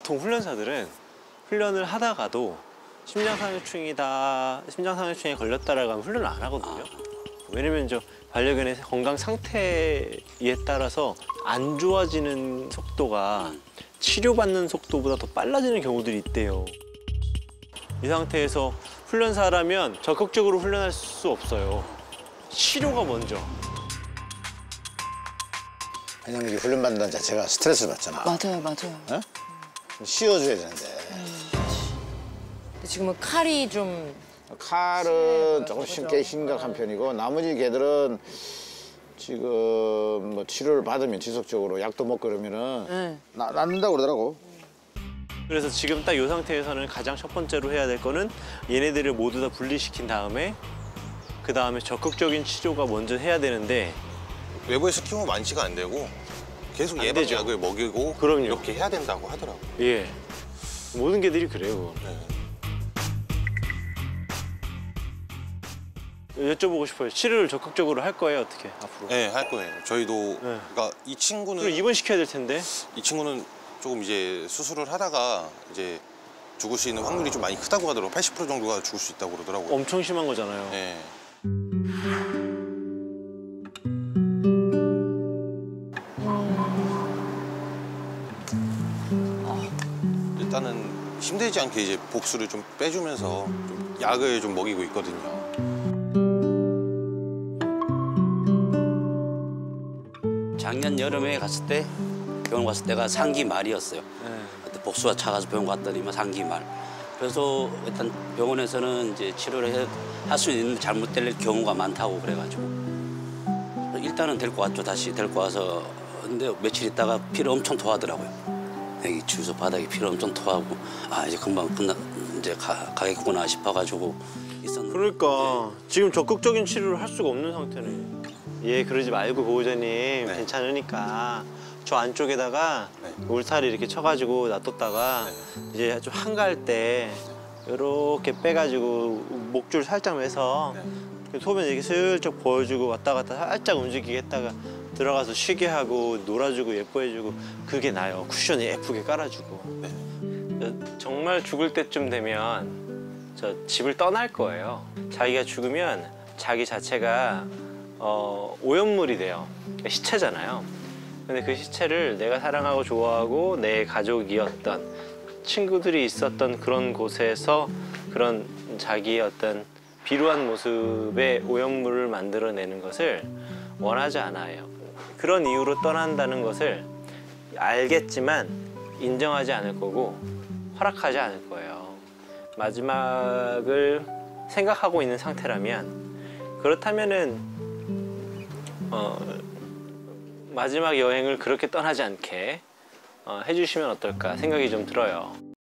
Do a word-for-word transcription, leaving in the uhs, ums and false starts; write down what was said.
보통 훈련사들은 훈련을 하다가도 심장상해충이다, 심장상해충에 걸렸다라고 하면 훈련을 안 하거든요. 왜냐면 저 반려견의 건강 상태에 따라서 안 좋아지는 속도가 치료받는 속도보다 더 빨라지는 경우들이 있대요. 이 상태에서 훈련사라면 적극적으로 훈련할 수 없어요. 치료가 먼저. 왜냐면 이게 훈련받는다는 자체가 스트레스를 받잖아. 맞아요, 맞아요. 어? 쉬어줘야 되는데. 근데 지금은 칼이 좀 칼은 조금 꽤 심각한 편이고 나머지 개들은 지금 뭐 치료를 받으면 지속적으로 약도 먹고 그러면은 네. 나, 낫는다고 그러더라고. 그래서 지금 딱 이 상태에서는 가장 첫 번째로 해야 될 거는 얘네들을 모두 다 분리시킨 다음에 그 다음에 적극적인 치료가 먼저 해야 되는데 외부에서 키우면 만취가 안 되고 계속 안 예방약을 먹이고 그럼요. 이렇게 해야 된다고 하더라고요. 예 모든 개들이 그래요. 네. 여쭤보고 싶어요. 치료를 적극적으로 할 거예요, 어떻게 앞으로? 네, 할 거예요. 저희도 그러니까 이 친구는 그럼 입원시켜야 될 텐데. 이 친구는 조금 이제 수술을 하다가 이제 죽을 수 있는 확률이 좀 많이 크다고 하더라고요. 팔십 퍼센트 정도가 죽을 수 있다고 그러더라고요. 엄청 심한 거잖아요. 네. 일단은 힘들지 않게 이제 복수를 좀 빼주면서 좀 약을 좀 먹이고 있거든요. 작년 여름에 갔을 때 병원 갔을 때가 상기 말이었어요. 네. 그때 복수가 차가서 병원 갔더니만 상기 말. 그래서 일단 병원에서는 이제 치료를 할 수 있는 잘못될 경우가 많다고 그래가지고 일단은 데리고 왔죠. 다시 데리고 와서 근데 며칠 있다가 피를 엄청 토하더라고요. 여기 주소 바닥에 피를 엄청 토하고 아 이제 금방 끝나 이제 가, 가겠구나 싶어가지고 있었는데. 그러니까 지금 적극적인 치료를 할 수가 없는 상태네. 예, 그러지 말고 보호자님 네. 괜찮으니까 저 안쪽에다가 네. 울타리 이렇게 쳐가지고 놔뒀다가 네. 이제 좀 한가할 때 이렇게 빼가지고 목줄 살짝 매서 네. 소변 이렇게 슬쩍 보여주고 왔다 갔다 살짝 움직이게 했다가 들어가서 쉬게 하고 놀아주고 예뻐해주고 그게 나아요. 쿠션 예쁘게 깔아주고. 네. 정말 죽을 때쯤 되면 저 집을 떠날 거예요. 자기가 죽으면 자기 자체가 어, 오염물이 돼요. 시체잖아요. 근데 그 시체를 내가 사랑하고 좋아하고 내 가족이었던 친구들이 있었던 그런 곳에서 그런 자기의 어떤 비루한 모습의 오염물을 만들어내는 것을 원하지 않아요. 그런 이유로 떠난다는 것을 알겠지만 인정하지 않을 거고 허락하지 않을 거예요. 마지막을 생각하고 있는 상태라면 그렇다면은 어, 마지막 여행을 그렇게 떠나지 않게 어, 해주시면 어떨까 생각이 좀 들어요.